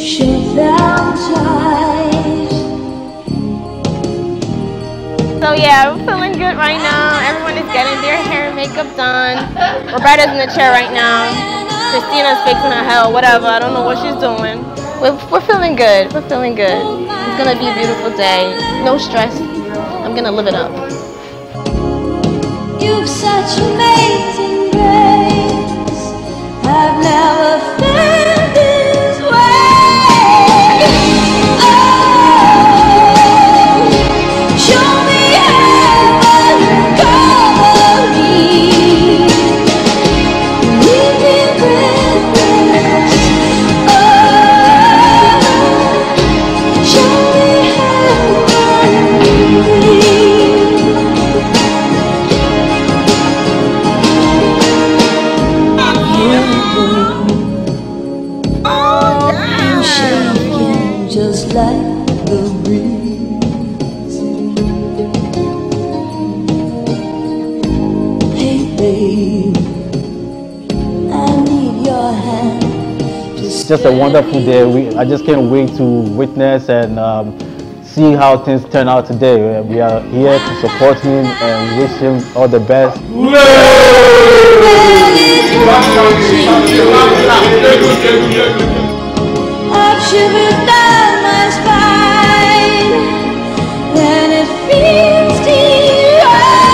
So yeah, we're feeling good right now. Everyone is getting their hair and makeup done. Roberta's in the chair right now. Christina's fixing her hair, whatever. I don't know what she's doing. We're feeling good. We're feeling good. It's gonna be a beautiful day. No stress. I'm gonna live it up. You've such amazing grace. I've never felt this way. Just like the breeze. Hey babe, I need your hand. It's just a wonderful day. I just can't wait to witness and see how things turn out today. We are here to support him and wish him all the best. I've shivered down my spine when it feels divine.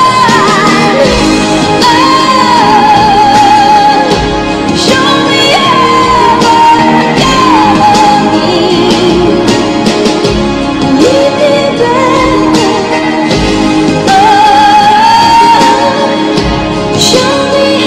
Oh, show me heaven, lead me back. Oh, show me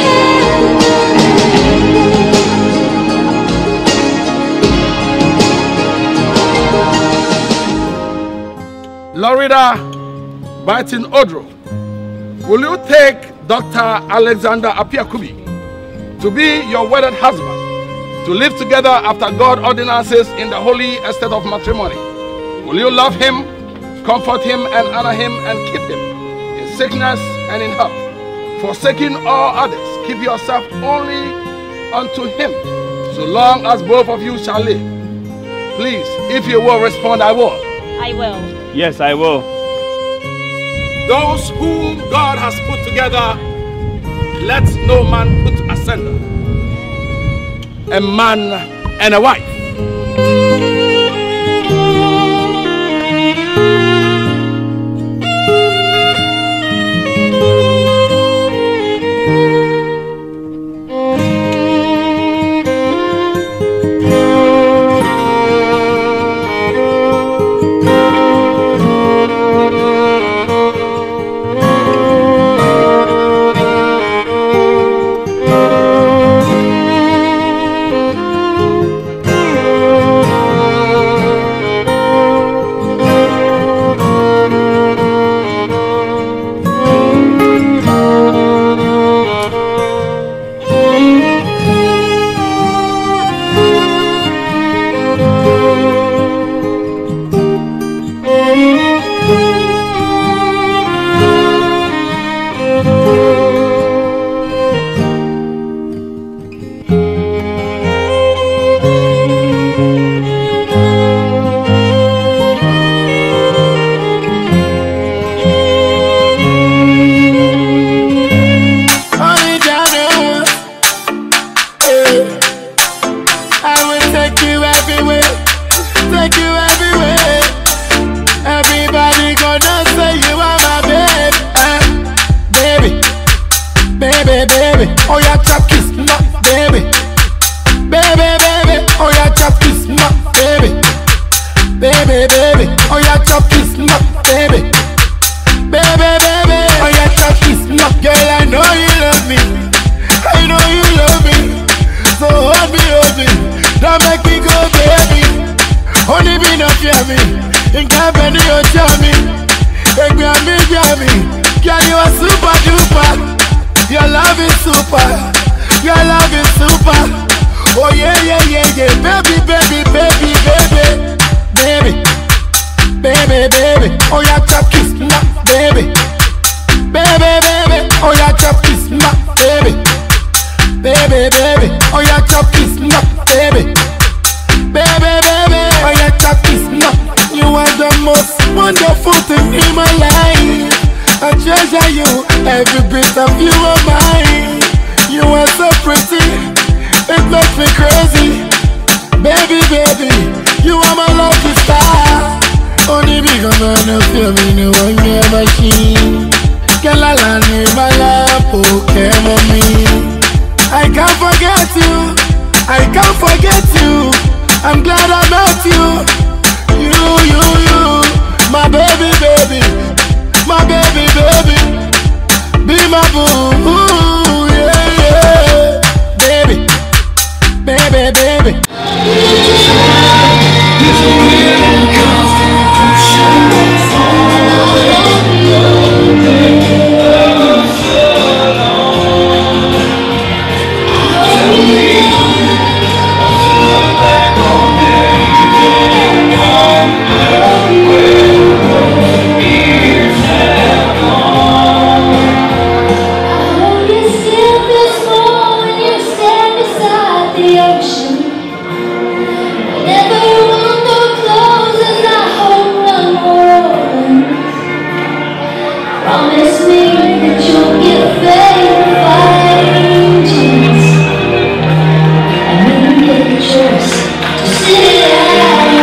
Lorida Biting Odro, will you take Dr. Alexander Apiakubi to be your wedded husband, to live together after God ordinances in the holy estate of matrimony? Will you love him, comfort him, and honor him, and keep him in sickness and in health? Forsaking all others, keep yourself only unto him, so long as both of you shall live. Please, if you will respond, I will. I will. Yes, I will. Those whom God has put together, let no man put asunder. A man and a wife. Baby, baby, oh yeah, chop kiss, baby, baby, baby. most wonderful thing in my life. I treasure you, every bit of you are mine. You are so pretty, it makes me crazy. Baby, baby, you are my lucky star. Only because I know feel me, no one get machine. Girl, I need my love, okay, mommy. I can't forget you, I can't forget you. I'm glad I met you. You, my baby, baby, my baby, baby, be my boo, yeah, baby, baby, baby. Promise me that you'll get faith if I find chance. And when you get the choice to sit out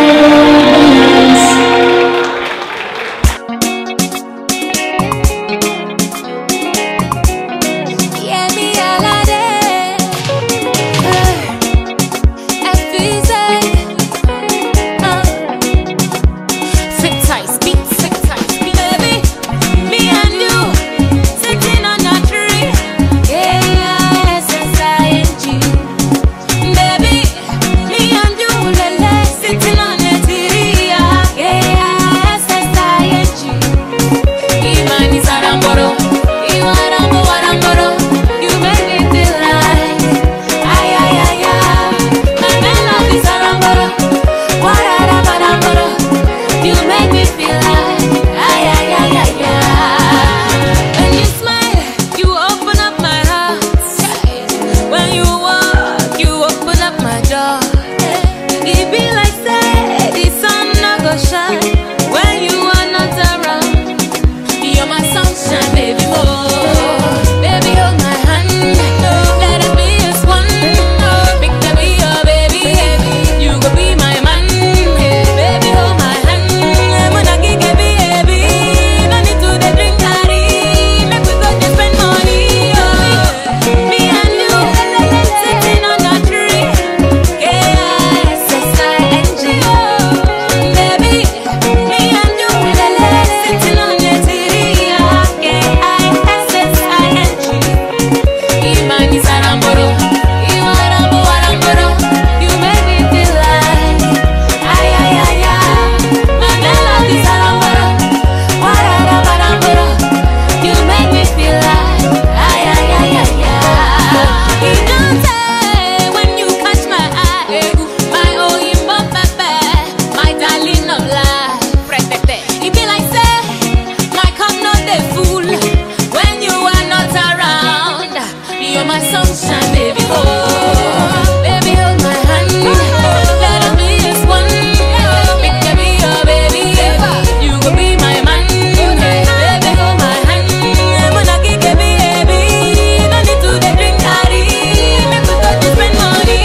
yeah, me all a day. Sit tight, speak, sit tight, speak, baby. Me and you sitting on a tree. K-I-S-S-I-N-G. Baby, me and you sitting on a tree. K-I-S-S-I-N-g. Imani Saramboro, Iwarambo Waramboro. You make me feel like ay ay ay ay. My melody Saramboro, Warara Baramboro. You make me feel like ay ay ay ay ay. When you smile, you open up my heart. When you walk, you open up my door. It be like say the sun no go shine when you are not around. You're my sunshine, baby, oh. Baby, hold my hand. Let it be as one. Make me be your baby. You go be my man. Baby, hold my hand. I'm gonna give you baby. No need to the drink party. Make we go just spend money. Me and you sitting on a tree. K-I-S-S-I-N-G. Baby, me and you sitting on a tree. K-I-S-S-I-N-G. Imani Saramboro, Iwarambo Waramboro. You make me feel like ay ay ay ay. My melody Saramboro, Warara Baramboro. You make me feel like ay ay ay ay ay. You don't say when you catch my eye, my oyinbo pepe, my darling of life. It be like say my cup not dey full when you are not around. You're my sunshine, baby, oh. Baby, hold my hand. Let it be as one. Make me be your baby. You go be my man. Baby, hold my hand. I'm gonna give you baby. No need to the drink party. Make we go to spend money.